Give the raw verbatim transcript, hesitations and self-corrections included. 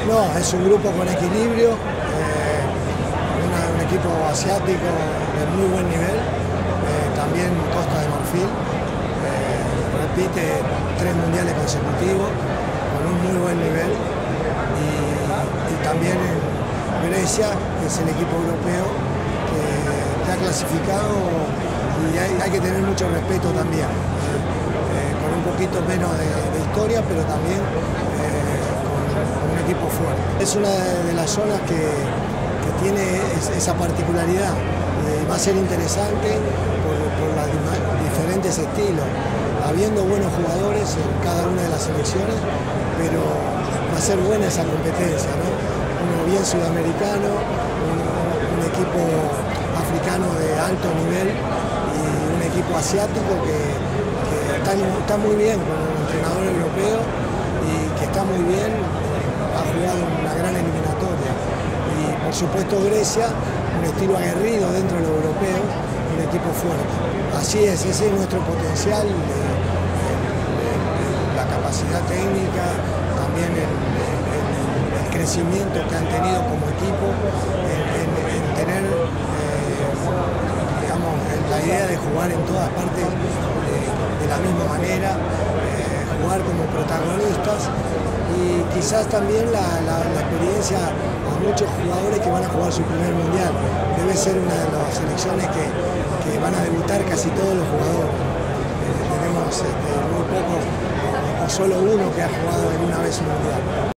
No, es un grupo con equilibrio, eh, una, un equipo asiático de muy buen nivel, eh, también Costa de Marfil, eh, repite tres mundiales consecutivos con un muy buen nivel, y, y también en Grecia, que es el equipo europeo que, que ha clasificado, y hay, hay que tener mucho respeto también, eh, eh, con un poquito menos de, de historia, pero también eh, con un equipo fuerte. Es una de las zonas que, que tiene esa particularidad. Eh, va a ser interesante por, por los diferentes estilos, habiendo buenos jugadores en cada una de las selecciones, pero va a ser buena esa competencia, ¿no? Uno bien sudamericano, un, un equipo africano de alto nivel y un equipo asiático que, que está, está muy bien con un entrenador europeo y que está muy bien, ha jugado una gran eliminatoria. Y por supuesto Grecia, un estilo aguerrido dentro de los europeos, un equipo fuerte. Así es, ese es nuestro potencial, de, de, de, de la capacidad técnica, también el, el, el crecimiento que han tenido como equipo, en, en, en tener eh, digamos, la idea de jugar en todas partes de, de la misma manera, eh, jugar como protagonistas, y quizás también la, la, la experiencia a muchos jugadores que van a jugar su primer mundial. Debe ser una de las selecciones que, que van a debutar casi todos los jugadores. Eh, tenemos este, muy pocos, o solo uno que ha jugado alguna vez un mundial.